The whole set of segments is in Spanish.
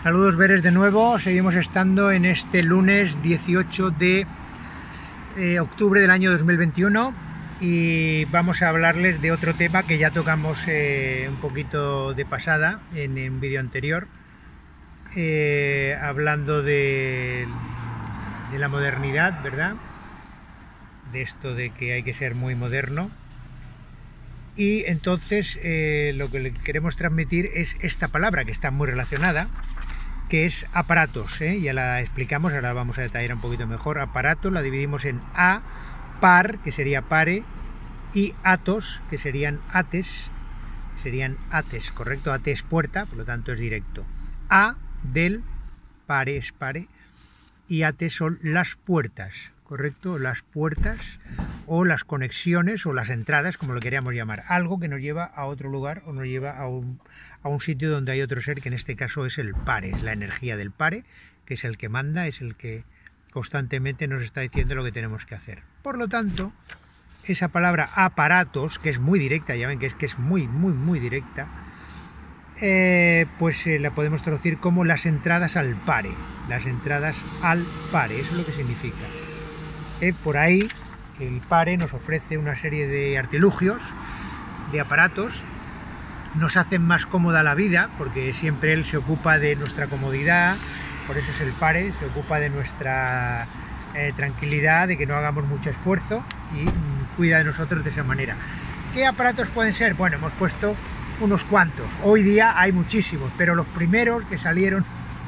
Saludos Veres de nuevo, seguimos estando en este lunes 18 de octubre del año 2021 y vamos a hablarles de otro tema que ya tocamos un poquito de pasada en un vídeo anterior, hablando de la modernidad, ¿verdad? De esto de que hay que ser muy moderno. Y entonces lo que le queremos transmitir es esta palabra que está muy relacionada, que es aparatos, ya la explicamos, ahora la vamos a detallar un poquito mejor. Aparato la dividimos en A, par, que sería pare, y atos, que serían ates, ¿correcto? Ate es puerta, por lo tanto es directo. A, del, pare es pare, y ate son las puertas, ¿correcto? Las puertas o las conexiones o las entradas, como lo queríamos llamar. Algo que nos lleva a otro lugar o nos lleva a un sitio donde hay otro ser, que en este caso es el pare, es la energía del pare, que es el que manda, es el que constantemente nos está diciendo lo que tenemos que hacer. Por lo tanto, esa palabra aparatos, que es muy directa, ya ven que es muy directa, pues la podemos traducir como las entradas al pare, eso es lo que significa. Por ahí el pare nos ofrece una serie de artilugios, de aparatos, nos hacen más cómoda la vida, porque siempre él se ocupa de nuestra comodidad, por eso es el pare, se ocupa de nuestra tranquilidad, de que no hagamos mucho esfuerzo y cuida de nosotros de esa manera. ¿Qué aparatos pueden ser? Bueno, hemos puesto unos cuantos, hoy día hay muchísimos, pero los primeros que salieron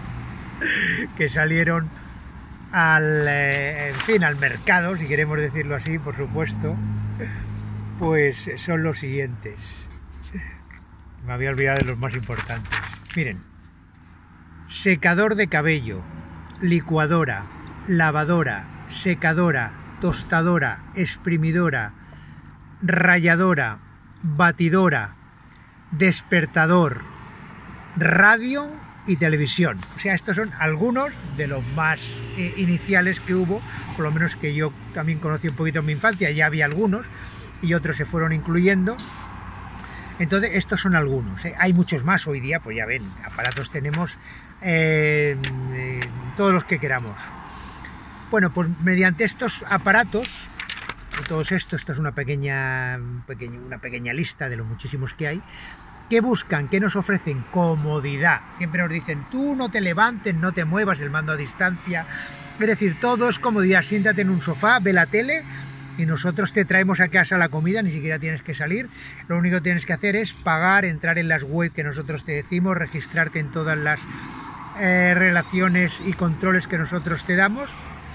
al mercado, si queremos decirlo así, por supuesto, pues son los siguientes. Me había olvidado de los más importantes. Miren: secador de cabello, licuadora, lavadora, secadora, tostadora, exprimidora, ralladora, batidora, despertador, radio y televisión. O sea, estos son algunos de los más iniciales que hubo, por lo menos que yo también conocí un poquito en mi infancia. Ya había algunos y otros se fueron incluyendo. Entonces estos son algunos, hay muchos más hoy día, pues ya ven, aparatos tenemos todos los que queramos. Bueno, pues mediante estos aparatos, todos estos, esto es una pequeña lista de los muchísimos que hay, que buscan, que nos ofrecen comodidad. Siempre nos dicen, tú no te levantes, no te muevas, el mando a distancia, es decir, todo es comodidad. Siéntate en un sofá, ve la tele y nosotros te traemos a casa la comida, ni siquiera tienes que salir, lo único que tienes que hacer es pagar, entrar en las web que nosotros te decimos, registrarte en todas las relaciones y controles que nosotros te damos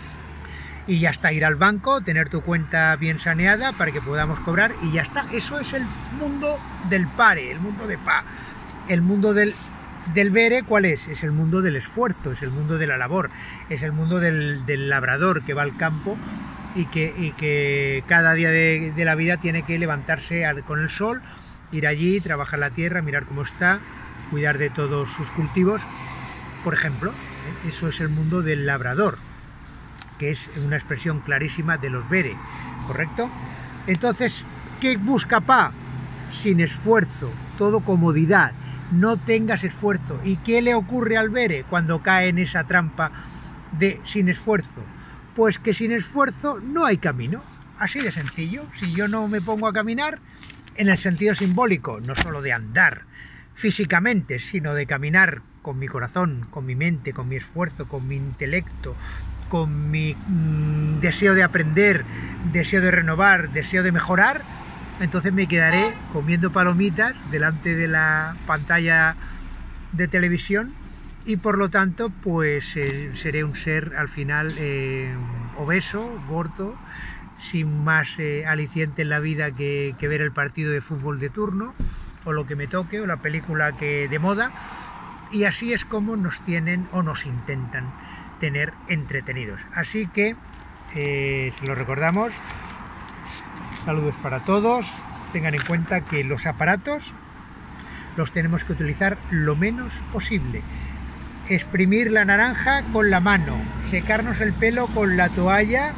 y ya está, ir al banco, tener tu cuenta bien saneada para que podamos cobrar y ya está. Eso es el mundo del pare, el mundo de pa. El mundo del vere, ¿cuál es? Es el mundo del esfuerzo, es el mundo de la labor, es el mundo del labrador que va al campo y que cada día de la vida tiene que levantarse con el sol, ir allí, trabajar la tierra, mirar cómo está, cuidar de todos sus cultivos, por ejemplo. Eso es el mundo del labrador, que es una expresión clarísima de los vere, ¿correcto? Entonces, ¿qué busca pa? Sin esfuerzo, todo comodidad, no tengas esfuerzo. ¿Y qué le ocurre al vere cuando cae en esa trampa de sin esfuerzo? Pues que sin esfuerzo no hay camino, así de sencillo. Si yo no me pongo a caminar, en el sentido simbólico, no solo de andar físicamente, sino de caminar con mi corazón, con mi mente, con mi esfuerzo, con mi intelecto, con mi deseo de aprender, deseo de renovar, deseo de mejorar, entonces me quedaré comiendo palomitas delante de la pantalla de televisión y por lo tanto pues seré un ser al final obeso, gordo, sin más aliciente en la vida que ver el partido de fútbol de turno o lo que me toque o la película de moda, y así es como nos tienen o nos intentan tener entretenidos. Así que se lo recordamos, saludos para todos, tengan en cuenta que los aparatos los tenemos que utilizar lo menos posible. Exprimir la naranja con la mano, secarnos el pelo con la toalla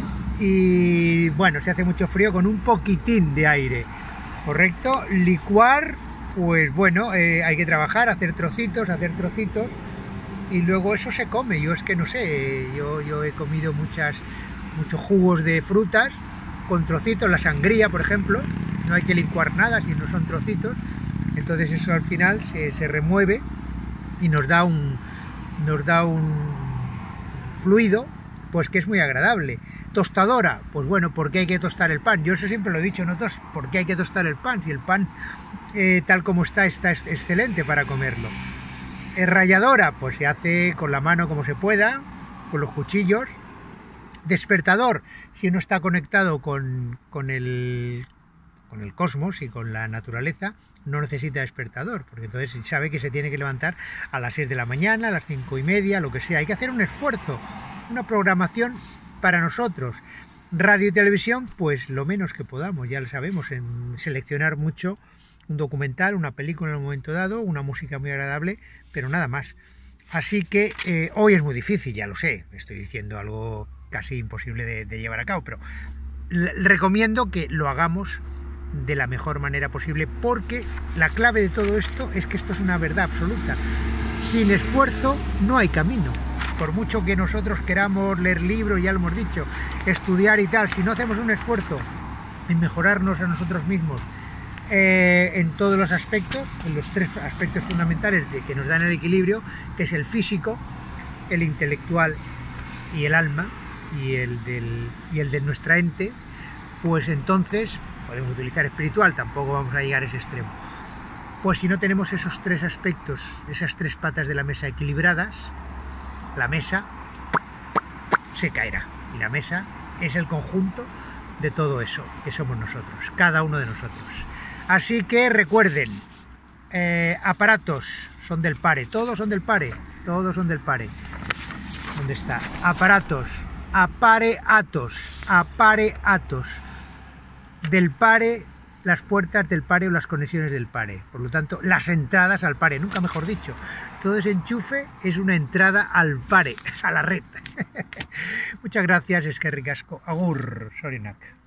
y bueno, si hace mucho frío con un poquitín de aire, ¿correcto? Licuar, pues bueno, hay que trabajar, hacer trocitos y luego eso se come. Yo es que no sé, yo he comido muchos jugos de frutas con trocitos, la sangría por ejemplo, no hay que licuar nada si no son trocitos, entonces eso al final se remueve y nos da un fluido pues que es muy agradable. Tostadora, pues bueno, porque hay que tostar el pan. Yo eso siempre lo he dicho, ¿no? ¿Por qué hay que tostar el pan? Si el pan tal como está excelente para comerlo. Ralladora, pues se hace con la mano como se pueda, con los cuchillos. Despertador, si uno está conectado con el cosmos y con la naturaleza, no necesita despertador, porque entonces sabe que se tiene que levantar a las 6 de la mañana, a las 5:30, lo que sea. Hay que hacer un esfuerzo, una programación para nosotros. Radio y televisión, pues lo menos que podamos, ya lo sabemos, en seleccionar mucho, un documental, una película en un momento dado, una música muy agradable, pero nada más. Así que hoy es muy difícil, ya lo sé, estoy diciendo algo casi imposible de llevar a cabo, pero recomiendo que lo hagamos de la mejor manera posible, porque la clave de todo esto es que esto es una verdad absoluta. Sin esfuerzo no hay camino. Por mucho que nosotros queramos leer libros, ya lo hemos dicho, estudiar y tal, si no hacemos un esfuerzo en mejorarnos a nosotros mismos en todos los aspectos, en los tres aspectos fundamentales que nos dan el equilibrio, que es el físico, el intelectual y el alma, y el de nuestra ente, pues entonces podemos utilizar espiritual, tampoco vamos a llegar a ese extremo. Pues si no tenemos esos tres aspectos, esas tres patas de la mesa equilibradas, la mesa se caerá, y la mesa es el conjunto de todo eso que somos nosotros, cada uno de nosotros. Así que recuerden, aparatos son del pare, todos son del pare, todos son del pare. ¿Dónde está? Aparatos, apareatos, del pare, las puertas del pare o las conexiones del pare, por lo tanto las entradas al pare, nunca mejor dicho, todo ese enchufe es una entrada al pare, a la red. Muchas gracias, eskerrik asko, agur, zorionak.